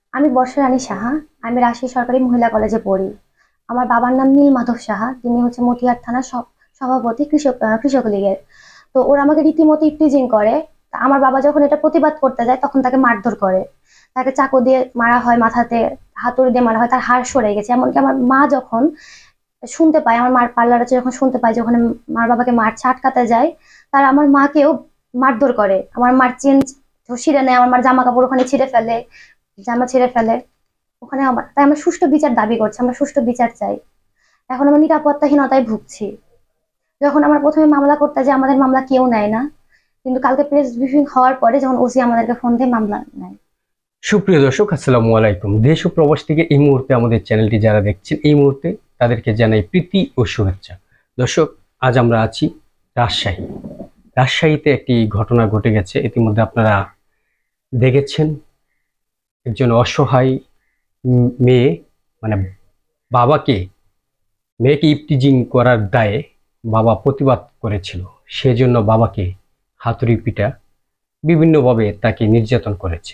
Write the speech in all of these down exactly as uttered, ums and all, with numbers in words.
আমি বর্ষা রানী সাহা। আমি রাজশাহী সরকারি মহিলা কলেজে পড়ি। আমার বাবার নাম নীল মাধব সাহা। তিনি হচ্ছে মতিহার থানার সভ- সভাপতি কৃষক আহ, কৃষক লীগের। তো ওরা আমাকে রীতিমতো ইফটিজিং করে। তা আমার বাবা যখন এটা প্রতিবাদ করতে যায় তখন তাকে মারধর করে। তাকে চাকু দিয়ে মারা হয় মাথাতে, হাতুড়ি দিয়ে মারা হয়, তার হাড় সরে গেছে। এমনকি আমার মা যখন শুনতে পায়, আমার মার পার্লার আছে, যখন শুনতে পায় যে ওখানে মার বাবাকে মারছে, আটকাতে যায়, তারা আমার মাকেও মারধর করে। আমার মার চেন ছিঁড়ে নেয়, আমার মার জামা কাপড় ওখানে ছিঁড়ে ফেলে, জামা ছিঁড়ে ফেলে ওখানে। আমার তাই আমরা সুষ্ঠু বিচার দাবি করছি, আমরা সুষ্ঠু বিচার চাই। এখন আমরা নিরাপত্তাহীনতায় ভুগছি। যখন আমরা প্রথমে মামলা করতে যাই আমাদের মামলা কেউ নেয় না, কিন্তু কালকে প্রেস ব্রিফিং হওয়ার পরে যখন ওসি আমাদেরকে ফোন দিয়ে মামলা নেয়। সুপ্রিয় দর্শক, আসসালামু আলাইকুম। দেশ ও প্রবাস থেকে এই মুহূর্তে আমাদের চ্যানেলটি যারা দেখছেন, এই মুহূর্তে তাদেরকে জানাই প্রীতি ও শুভেচ্ছা। দর্শক, আজ আমরা আছি রাজশাহী। রাজশাহীতে একটি ঘটনা ঘটে গেছে, ইতিমধ্যে আপনারা দেখেছেন। একজন অসহায় উম, মেয়ে, মানে বাবাকে মেয়েকে ইফটিজিং করার দায়ে বাবা প্রতিবাদ করেছিল। সেজন্য বাবাকে হাতুড়ি পিটা, বিভিন্নভাবে তাকে নির্যাতন করেছে।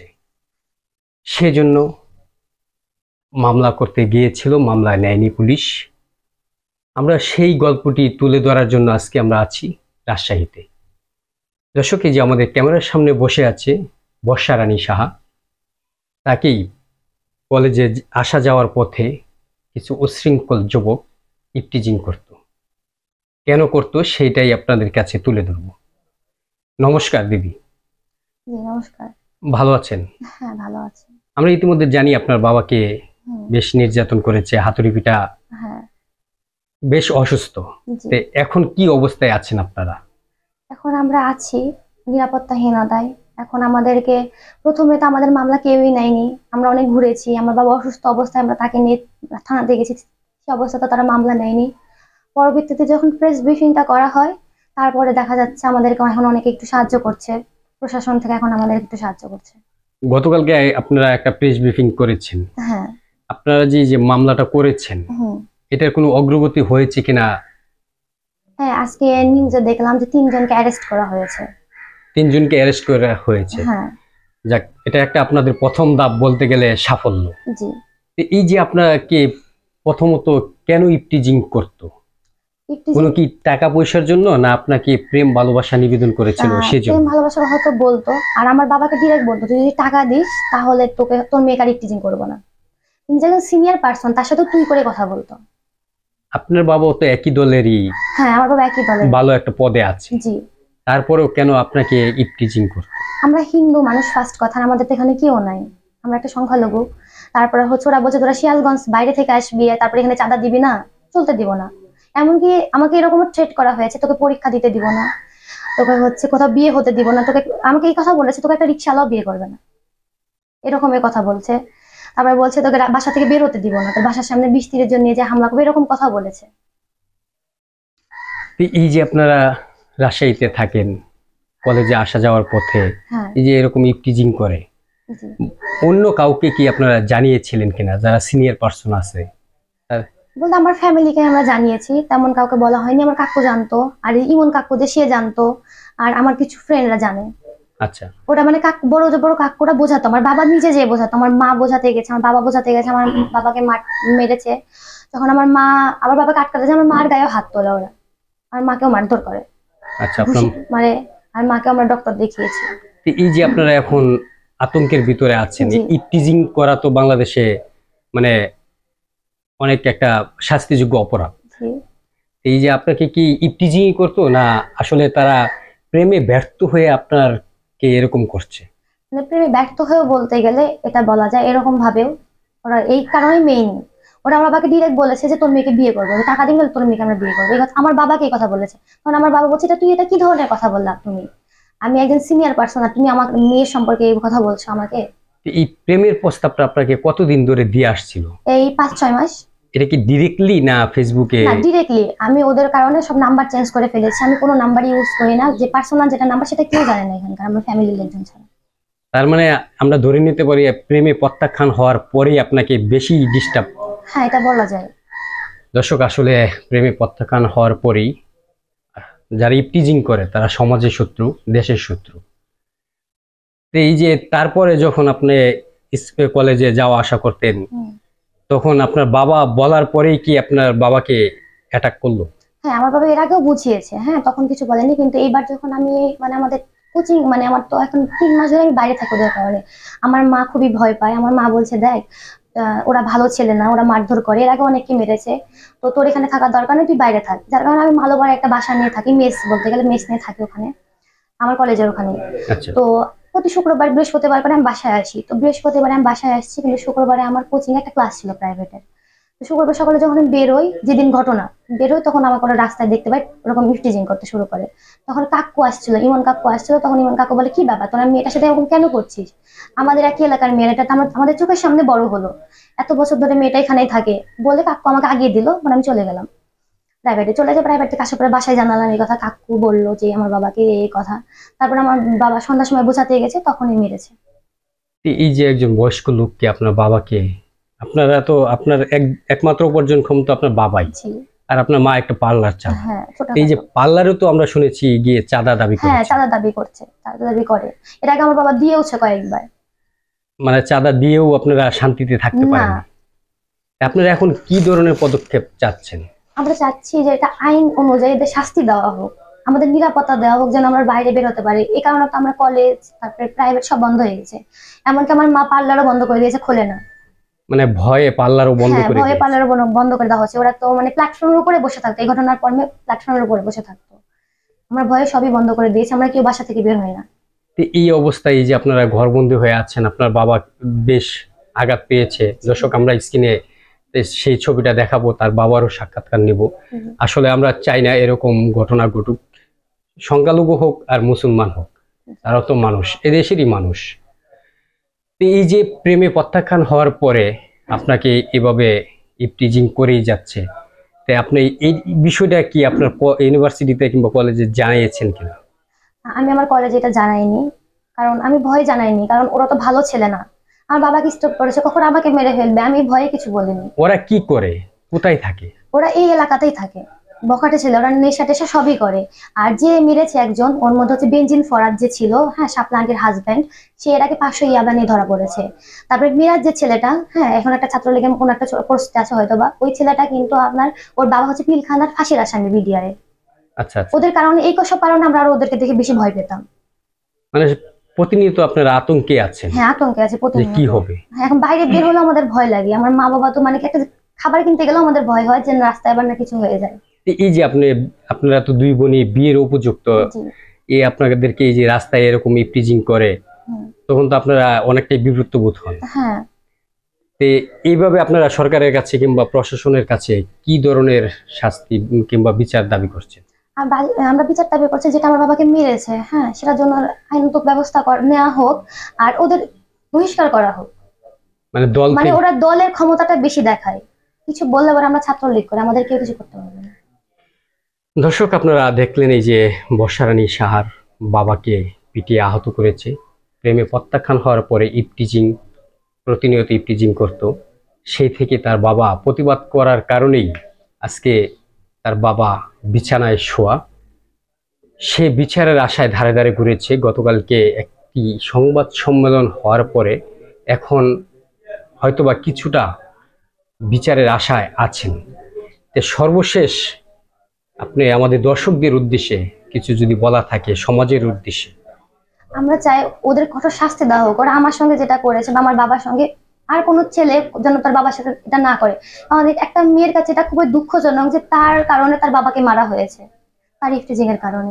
সেজন্য মামলা করতে গিয়েছিল, মামলা নেয়নি পুলিশ। আমরা সেই গল্পটি তুলে ধরার জন্য আজকে আমরা আছি রাজশাহীতে। দর্শক, এই যে আমাদের ক্যামেরার সামনে বসে আছে বর্ষা রানী সাহা, তাকেই কলেজে আসা যাওয়ার পথে কিছু উচ্ছৃঙ্খল যুবক ইফটিজিং করত। কেন করত সেইটাই আপনাদের কাছে তুলে ধরব। নমস্কার দিদি, জি নমস্কার। ভালো আছেন? হ্যাঁ, ভালো আছে। আমরা ইতিমধ্যে জানি আপনার বাবাকে হুম। বেশ নির্যাতন করেছে, হাতুড়ি পিটা, হ্যাঁ। বেশ অসুস্থ। জি। তো এখন কি অবস্থায় আছেন আপনারা? এখন আমরা আছি নিরাপত্তাহীনতায়। এখন আমাদেরকে প্রথমে তো আমাদের মামলা কেউই নেয়নি। আমরা অনেক ঘুরেছি, আমার বাবা অসুস্থ অবস্থায় আমরা তাকে নিয়ে থানাতে গেছি, সে অবস্থা তো তারা মামলা নেয়নি। পরবর্তীতে যখন প্রেস ব্রিফিংটা করা হয়, তারপরে দেখা যাচ্ছে আমাদেরকে এখন অনেকে একটু সাহায্য করছে, প্রশাসন থেকে এখন আমাদের একটু সাহায্য করছে। গতকালকে আপনারা একটা প্রেস ব্রিফিং করেছেন। হ্যাঁ। আপনারা যে যে মামলাটা করেছেন, হুম। এটার কোনো অগ্রগতি হয়েছে কিনা? হ্যাঁ, আজকে নিউজে দেখলাম যে তিনজনকে অ্যারেস্ট করা হয়েছে। তিনজনকে অ্যারেস্ট করা হয়েছে। হ্যাঁ। যাক, এটা একটা আপনাদের প্রথম ধাপ বলতে গেলে সাফল্য। জি। তো এই যে আপনাকে প্রথমত কেন ইফটিজিং করতো? কোনো কি টাকা পয়সার জন্য, না আপনাকে প্রেম ভালোবাসা নিবেদন করেছিল আহ, সেজন্য? প্রেম ভালোবাসা হয়তো বলতো, আর আমার বাবাকে ডিরেক্ট বলতো তুই যদি টাকা দিস তাহলে তোকে তোর মেয়েকে আর টিচিং করবো না। কিন্তু একজন সিনিয়র পার্সন, তার সাথে তুই করে কথা বলতো। আপনার বাবাও তো একই দলেরই, হ্যাঁ, আমার বাবা একই দলের। ভালো একটা পদে আছে, জি। তারপরেও কেন আপনাকে ইফটিজিং করতো? আমরা হিন্দু মানুষ, ফার্স্ট কথা, আর আমাদের তো এখানে কেউ নাই, আমরা একটা সংখ্যালঘু। তারপরে হচ্ছে ওরা বলছে তোরা শিয়ালগঞ্জ বাইরে থেকে আসবি, তারপরে এখানে চাঁদা দিবি না, চলতে দিব না। এমনকি আমাকে এরকম থ্রেট করা হয়েছে, তোকে পরীক্ষা দিতে দিব না, তোকে হচ্ছে কোথাও বিয়ে হতে দিব না, তোকে, আমাকে এই কথা বলেছে, তোকে একটা রিক্সাওয়ালাও বিয়ে করবে না, এরকম এই কথা বলছে। তারপরে বলছে তোকে রা- বাসা থেকে বের হতে দিব না, তোর বাসার সামনে বিশ তিরিশ জন নিয়ে যে হামলা করবে, এরকম কথা বলেছে। তো এই যে আপনারা রাজশাহীতে থাকেন, কলেজে আসা যাওয়ার পথে হ্যাঁ। এই যে এরকম ইফটিজিং করে, জি। অন্য কাউকে কি আপনারা জানিয়েছিলেন কিনা, যারা সিনিয়র পার্সন আছে? তার- বলতে আমার ফ্যামিলিকে আমরা জানিয়েছি, তেমন কাউকে বলা হয়নি। আমার কাকু জানতো, আর ইমন কাকু যে সে জানতো, আর আমার কিছু ফ্রেন্ডরা জানে। আচ্ছা। ওটা মানে কাকু, বড় যে বড় কাকুরা বোঝাতো, আমার বাবা নিজে যে বোঝাতো, আমার মা বোঝাতে গেছে, আমার বাবা বোঝাতে গেছে, আমার বাবাকে মার- মেরেছে। তখন আমার মা আমার বাবাকে আটকাতে যায়, আমার মার গায়েও হাত তোলে ওরা, আর মাকেও মারধর করে, আচ্ছা, আপনার ঘুষি মারে। আর মাকে আমরা ডক্টর দেখিয়েছি। তো এই যে আপনারা এখন আতঙ্কের ভিতরে আছেন, জি। ইফটিজিং করা তো বাংলাদেশে মানে অনেক একটা শাস্তিযোগ্য অপরাধ। জি। এই যে আপনাকে কি ইফটিজিং করতো, না আসলে তারা প্রেমে ব্যর্থ হয়ে আপনারকে এরকম করছে? মানে প্রেমে ব্যর্থ হয়েও বলতে গেলে এটা বলা যায়, এরকম ভাবেও ওরা এই কারণে মেইন, ওরা আমার বাবাকে ডিরেক্ট বলেছে যে তোর মেয়েকে বিয়ে করবো, টাকা দিন তোর মেয়েকে আমরা বিয়ে করবো, এই কথা আমার বাবাকে এই কথা বলেছে। তখন আমার বাবা বলছে এটা তুই এটা কি ধরনের কথা বললা তুমি, আমি একজন সিনিয়র পার্সন আর তুমি আমার মেয়ের সম্পর্কে এই কথা বলছো আমাকে। তো এই প্রেমের প্রস্তাবটা আপনাকে কতদিন ধরে দিয়ে আসছিল? এই পাঁচ ছয় মাস। এটা কি ডিরেক্টলি না ফেসবুকে? না, ডিরেক্টলি। আমি ওদের কারণে সব নাম্বার চেঞ্জ করে ফেলেছি, আমি কোনো নাম্বার ইউজ করি না, যে পার্সোনাল যেটা নাম্বার সেটা কেউ জানে না এখানকার, আমার ফ্যামিলির লোকজন ছাড়া। তার মানে আমরা ধরে নিতে পারি প্রেমে প্রত্যাখ্যান হওয়ার পরেই আপনাকে বেশি ডিস্টার্ব। হ্যাঁ, এটা বলা যায়। দর্শক, আসলে প্রেমে প্রত্যাখ্যান হওয়ার পরেই যারা ইফটিজিং করে তারা সমাজের শত্রু, দেশের শত্রু। তো এই যে তারপরে যখন আপনি স্কুল কলেজে যাওয়া আসা করতেন, হুম। তখন আপনার বাবা বলার পরেই কি আপনার বাবাকে অ্যাটাক করলো? হ্যাঁ, আমার বাবা এর আগেও বুঝিয়েছে, হ্যাঁ, তখন কিছু বলেনি, কিন্তু এইবার যখন আমি মানে আমাদের কোচিং মানে আমার তো এখন তিন মাস ধরে আমি বাইরে থাকি ওদের কারণে, আমার মা খুবই ভয় পায়। আমার মা বলছে, দেখ আহ, ওরা ভালো ছেলে না, ওরা মারধর করে, এর আগে অনেককে মেরেছে, তো তোর এখানে থাকার দরকার নেই, তুই বাইরে থাক। যার কারণে আমি মালোবারে একটা বাসা নিয়ে থাকি, মেস বলতে গেলে মেস নিয়ে থাকি ওখানে, আমার কলেজের ওখানে। আচ্ছা। তো প্রতি শুক্রবার বৃহস্পতিবার করে আমি বাসায় আসি, তো বৃহস্পতিবারে আমি বাসায় আসছি, কিন্তু শুক্রবারে আমার কোচিং একটা ক্লাস ছিল প্রাইভেটের। তো শুক্রবার সকালে যখন আমি বেরোই, যেদিন ঘটনা বেরোই, তখন আমার কোনো রাস্তায় দেখতে পাই ওরকম ইফটিজিং করতে শুরু করে। তখন কাকু আসছিল, ইমন কাকু আসছিল, তখন ইমন কাকু বলে, কি ব্যাপার তোরা মেয়েটার সাথে এরকম কেন করছিস? আমাদের একই এলাকার মেয়ে, এটা তো আমার আমাদের চোখের সামনে বড় হলো, এত বছর ধরে মেয়েটা এখানেই থাকে, বলে কাকু আমাকে আগিয়ে দিল, মানে আমি চলে গেলাম প্রাইভেটে। চলে যাই প্রাইভেট থেকে আসার পরে বাসায় জানালাম এই কথা, কাকু বললো যে আমার বাবাকে এই কথা। তারপর আমার বাবা সন্ধ্যার সময় বোঝাতে গেছে, তখনই মেরেছে। তো এই যে একজন বয়স্ক লোককে আপনার বাবাকে, আপনারা তো আপনার এক একমাত্র উপার্জন ক্ষমতা আপনার বাবাই, জি। আর আপনার মা একটা পার্লার চালায়। হ্যাঁ, এই যে ছোটখাটো। পার্লারও তো আমরা শুনেছি গিয়ে চাঁদা দাবি হ্যাঁ, করেছে, চাঁদা দাবি করছে, চাঁদা দাবি করে, এর আগে আমার বাবা দিয়েওছে কয়েকবার। মানে চাঁদা দিয়েও আপনারা শান্তিতে থাকতে না, পারেন। আপনারা এখন কি ধরনের পদক্ষেপ চাচ্ছেন? আমরা চাচ্ছি যে এটা আইন অনুযায়ী এদের শাস্তি দেওয়া হোক, আমাদের নিরাপত্তা দেওয়া হোক, যেন আমরা বাইরে বের হতে পারি। এই কারণে তো আমরা কলেজ তারপরে প্রাইভেট সব বন্ধ হয়ে গেছে, এমনকি আমার মা পার্লারও বন্ধ করে দিয়েছে, খোলে না। মানে ভয়ে পার্লারও বন্ধ হ্যাঁ, করে ভয়ে দিয়েছে। পার্লারও বন্ধ করে দেওয়া হচ্ছে, ওরা তো মানে প্ল্যাটফর্মের উপরে বসে থাকতো, এই ঘটনার পর প্ল্যাটফর্মের উপরে বসে থাকতো, আমরা ভয়ে সবই বন্ধ করে দিয়েছি, আমরা কেউ বাসা থেকে বের হই না। তো এই অবস্থায় এই যে আপনারা ঘরবন্দি হয়ে আছেন, আপনার বাবা বেশ আঘাত পেয়েছে। দর্শক, আমরা স্ক্রিনে সেই ছবিটা দেখাবো, তার বাবারও সাক্ষাৎকার নিব। হুম। আসলে আমরা চাই না এরকম ঘটনা ঘটুক, সংখ্যালঘু হোক আর মুসলমান হোক, তারা তো মানুষ, এদেশেরই মানুষ। তো এই যে প্রেমে প্রত্যাখ্যান হওয়ার পরে আপনাকে এভাবে ইপটিজিং করেই যাচ্ছে, তাই আপনি এই বিষয়টা কি আপনার ইউনিভার্সিটিতে কিংবা কলেজে জানিয়েছেন কিনা? আমি আমার কলেজে এটা জানাইনি, কারণ আমি ভয় জানাইনি, কারণ ওরা তো ভালো ছেলে না, আমার বাবাকে স্টপ করেছে, কখন আমাকে মেরে ফেলবে, আমি ভয়ে কিছু বলিনি। ওরা কি করে, কোথায় থাকে? ওরা এই এলাকাতেই থাকে, বখাটে ছেলে, ওরা নেশা টেশা সবই করে। আর যে মেরেছে একজন, ওর মধ্যে হচ্ছে বেনজিন ফরাদ যে ছিল, হ্যাঁ, শাপলা আন্টির হাজব্যান্ড, সে এর আগে পাঁচশো ইয়াবা নিয়ে ধরা পড়েছে। তারপরে মিরাজ যে ছেলেটা, হ্যাঁ, এখন একটা ছাত্রলীগের কোন একটা পোস্টে আছে হয়তো বা, ওই ছেলেটা কিন্তু আপনার, ওর বাবা হচ্ছে পিলখানার ফাঁসির আসামি বিডিআরে। আচ্ছা আচ্ছা। ওদের কারণে, এই সব কারণে আমরা আরো ওদেরকে দেখে বেশি ভয় পেতাম। মানে প্রতিনিয়ত আপনারা আতঙ্কে আছেন হ্যাঁ, আতঙ্কে আছে যে প্রতিনিয়ত। কি হবে। হ্যাঁ, এখন বাইরে বের হলে আমাদের ভয় লাগে, আমার মা বাবা তো মানে কি একটা খাবার কিনতে গেলেও আমাদের ভয় হয় যে রাস্তায় আবার না কিছু হয়ে যায়। এই যে আপনি, আপনারা তো দুই বোনই বিয়ের উপযুক্ত, জি। এই আপনাদেরকে এই যে রাস্তায় এরকম ইপটিজিং করে, হুম। তখন তো আপনারা অনেকটাই বিব্রত বোধ হন। হ্যাঁ, তো এইভাবে আপনারা সরকারের কাছে কিংবা প্রশাসনের কাছে কি ধরনের শাস্তি কিংবা বিচার দাবি করছেন? আর বা- আমরা বিচার দাবি করছি, যেটা আমার বাবাকে মেরেছে, হ্যাঁ, সেটার জন্য আইনত ব্যবস্থা কর- নেওয়া হোক, আর ওদের বহিষ্কার করা হোক। মানে দল মানে থেকে- ওরা দলের ক্ষমতাটা বেশি দেখায়, কিছু বললে আবার আমরা ছাত্রলীগ করে, আমাদের কেউ কিছু করতে পারবে না। দর্শক, আপনারা দেখলেন এই যে বর্ষারানী সাহার বাবাকে পিটিয়ে আহত করেছে। প্রেমে প্রত্যাখ্যান হওয়ার পরে ইপটিজিং, প্রতিনিয়ত ইপটিজিং করত, সেই থেকে তার বাবা প্রতিবাদ করার কারণেই আজকে তার বাবা বিছানায় শোয়া। সে বিচারের আশায় ধারে ধারে ঘুরেছে। গতকালকে একটি সংবাদ সম্মেলন হওয়ার পরে এখন হয়তোবা কিছুটা বিচারের আশায় আছেন। তো সর্বশেষ আপনি আমাদের দর্শকদের উদ্দেশ্যে কিছু যদি বলা থাকে, সমাজের উদ্দেশ্যে। আমরা চাই ওদের কঠোর শাস্তি দেওয়া হোক, ওরা আমার সঙ্গে যেটা করেছে বা আমার বাবার সঙ্গে, আর কোনো ছেলে যেন তার বাবার সাথে এটা না করে। আমাদের একটা মেয়ের কাছে এটা খুবই দুঃখজনক যে তার কারণে তার বাবাকে মারা হয়েছে, তার ইফটিজিং এর কারণে।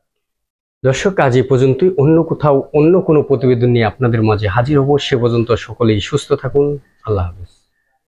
দর্শক, আজ এই পর্যন্তই। অন্য কোথাও অন্য কোনো প্রতিবেদন নিয়ে আপনাদের মাঝে হাজির হব। সে পর্যন্ত সকলেই সুস্থ থাকুন। আল্লাহ হাফেজ।